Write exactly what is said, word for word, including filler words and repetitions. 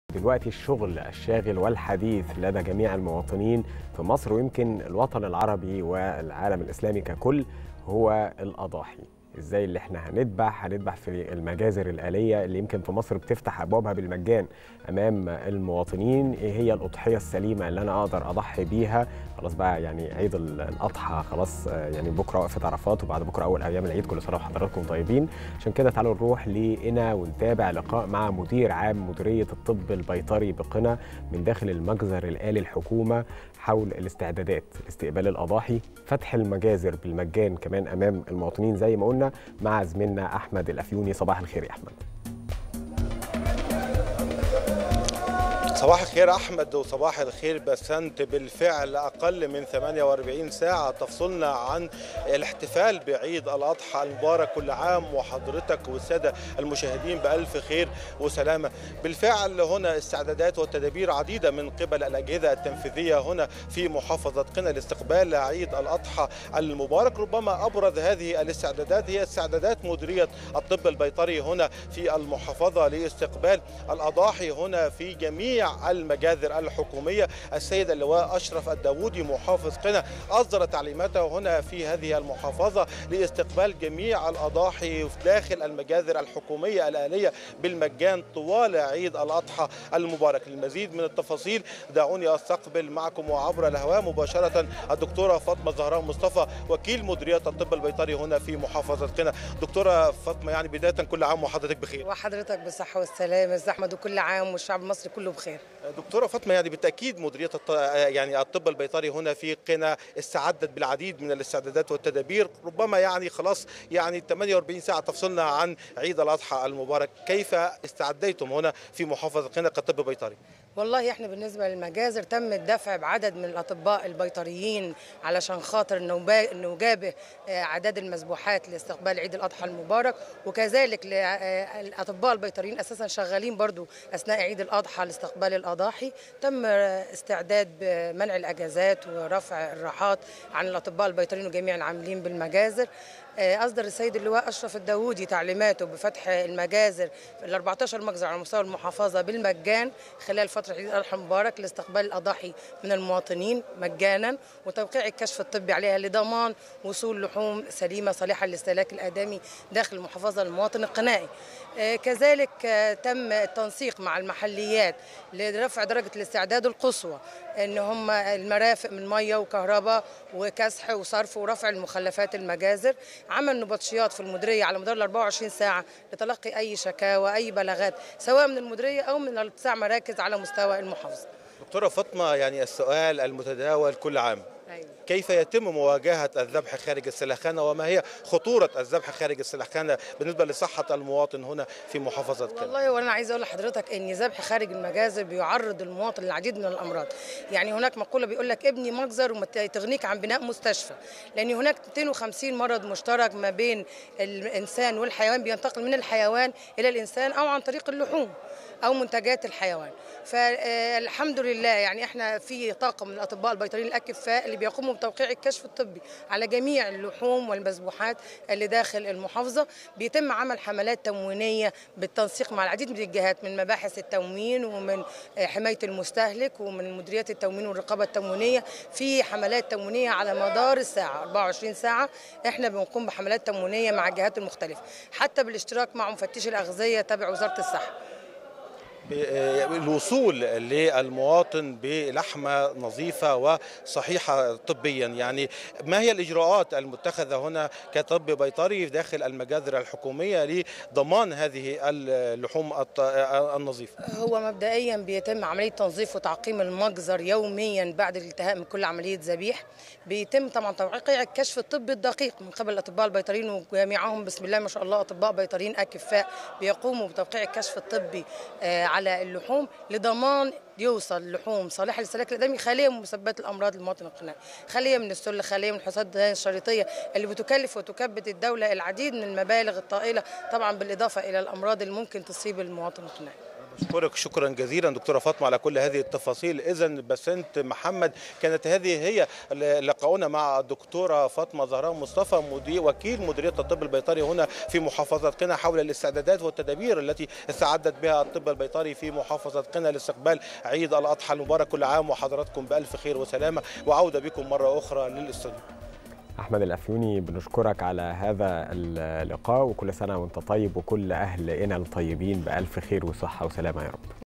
دلوقتي الشغل الشاغل والحديث لدى جميع المواطنين في مصر ويمكن الوطن العربي والعالم الإسلامي ككل هو الأضاحي. ازاي اللي احنا هنذبح هنذبح في المجازر الآلية اللي يمكن في مصر بتفتح أبوابها بالمجان أمام المواطنين. ايه هي الأضحية السليمة اللي أنا أقدر أضحي بيها؟ خلاص بقى يعني عيد الأضحى خلاص، يعني بكرة وقفة عرفات وبعد بكرة أول أيام العيد. كل سنة وحضراتكم طيبين. عشان كده تعالوا نروح لقنا ونتابع لقاء مع مدير عام مديرية الطب البيطري بقنا من داخل المجزر الآلي الحكومة حول الاستعدادات لاستقبال الأضاحي، فتح المجازر بالمجان كمان أمام المواطنين زي ما قلنا مع زميلنا أحمد الأفيوني. صباح الخير يا أحمد. صباح الخير أحمد وصباح الخير بسنت. بالفعل أقل من ثمانية وأربعين ساعة تفصلنا عن الاحتفال بعيد الأضحى المبارك. كل عام وحضرتك والسادة المشاهدين بألف خير وسلامة. بالفعل هنا استعدادات وتدابير عديدة من قبل الأجهزة التنفيذية هنا في محافظة قنا لاستقبال عيد الأضحى المبارك. ربما أبرز هذه الاستعدادات هي استعدادات مديرية الطب البيطري هنا في المحافظة لاستقبال الأضاحي هنا في جميع المجازر الحكومية. السيد اللواء أشرف الداوودي محافظ قنا أصدر تعليماته هنا في هذه المحافظة لاستقبال جميع الأضاحي داخل المجازر الحكومية الآلية بالمجان طوال عيد الأضحى المبارك. للمزيد من التفاصيل دعوني أستقبل معكم وعبر الهواء مباشرة الدكتورة فاطمة زهراء مصطفى وكيل مديرية الطب البيطري هنا في محافظة قنا. دكتورة فاطمة، يعني بداية كل عام وحضرتك بخير. وحضرتك بالصحة والسلامة يا أحمد، وكل عام والشعب المصري كله بخير. دكتورة فاطمة، يعني بالتأكيد مديرية الط... يعني الطب البيطري هنا في قنا استعدت بالعديد من الاستعدادات والتدابير. ربما يعني خلاص يعني ثمانية وأربعين ساعة تفصلنا عن عيد الأضحى المبارك. كيف استعديتم هنا في محافظة قنا كطب بيطري؟ والله احنا بالنسبه للمجازر تم الدفع بعدد من الاطباء البيطريين علشان خاطر نجابه اعداد المذبوحات لاستقبال عيد الاضحى المبارك، وكذلك الاطباء البيطريين اساسا شغالين برضو اثناء عيد الاضحى لاستقبال الاضاحي. تم استعداد بمنع الاجازات ورفع الراحات عن الاطباء البيطريين وجميع العاملين بالمجازر. أصدر السيد اللواء أشرف الداوودي تعليماته بفتح المجازر في ال أربعة عشر مجزر على مستوى المحافظة بالمجان خلال فترة عيد الأضحى المبارك لاستقبال الأضاحي من المواطنين مجانا، وتوقيع الكشف الطبي عليها لضمان وصول لحوم سليمة صالحة للاستهلاك الآدمي داخل المحافظة للمواطن القنائي. كذلك تم التنسيق مع المحليات لرفع درجة الاستعداد القصوى، ان هم المرافق من ميه وكهرباء وكسح وصرف ورفع المخلفات المجازر. عمل نبطشيات في المديريه على مدار ال أربعة وعشرين ساعه لتلقي اي شكاوى اي بلاغات سواء من المديريه او من التسع مراكز على مستوى المحافظه. دكتوره فاطمه، يعني السؤال المتداول كل عام، أيوة. كيف يتم مواجهة الذبح خارج السلخانة وما هي خطورة الذبح خارج السلخانة بالنسبة لصحة المواطن هنا في محافظة قنا؟ والله وانا عايزه اقول لحضرتك ان ذبح خارج المجازر بيعرض المواطن للعديد من الامراض. يعني هناك مقولة بيقول لك ابني مجزر وما تغنيك عن بناء مستشفى، لان هناك مئتين وخمسين مرض مشترك ما بين الانسان والحيوان بينتقل من الحيوان الى الانسان او عن طريق اللحوم او منتجات الحيوان. فالحمد لله يعني احنا في طاقم من الاطباء البيطريين الاكفاء اللي بيقوموا بتوقيع الكشف الطبي على جميع اللحوم والمذبوحات اللي داخل المحافظه. بيتم عمل حملات تموينيه بالتنسيق مع العديد من الجهات من مباحث التموين ومن حمايه المستهلك ومن مديريات التموين والرقابه التموينيه. في حملات تموينيه على مدار الساعه أربعة وعشرين ساعه احنا بنقوم بحملات تموينيه مع الجهات المختلفه، حتى بالاشتراك مع مفتشي الاغذيه تبع وزاره الصحه. الوصول للمواطن بلحمة نظيفة وصحيحة طبيا، يعني ما هي الإجراءات المتخذة هنا كطب بيطري داخل المجازر الحكومية لضمان هذه اللحوم النظيفة؟ هو مبدئيا بيتم عملية تنظيف وتعقيم المجزر يوميا بعد الانتهاء من كل عملية ذبيح. بيتم طبعا توقيع الكشف الطبي الدقيق من قبل الأطباء البيطريين وجميعهم بسم الله ما شاء الله أطباء بيطريين أكفاء بيقوموا بتوقيع الكشف الطبي على اللحوم لضمان يوصل لحوم صالحه للاستهلاك الادمي خاليه من مسببات الامراض للمواطن القنائي، خاليه من السل، خاليه من الحصاد الدهان الشريطيه اللي بتكلف وتكبد الدوله العديد من المبالغ الطائله، طبعا بالاضافه الى الامراض اللي ممكن تصيب المواطن القنائي. بشكرك شكرا جزيلا دكتوره فاطمه على كل هذه التفاصيل. اذا بسنت محمد، كانت هذه هي لقاؤنا مع الدكتوره فاطمه زهراء مصطفى مدير وكيل مديريه الطب البيطري هنا في محافظه قنا حول الاستعدادات والتدابير التي استعدت بها الطب البيطري في محافظه قنا لاستقبال عيد الاضحى المبارك. كل عام وحضراتكم بالف خير وسلامه، وعوده بكم مره اخرى للاستوديو. أحمد الأفيوني، بنشكرك على هذا اللقاء، وكل سنة وأنت طيب وكل أهل قنا الطيبين بألف خير وصحة وسلامة يا رب.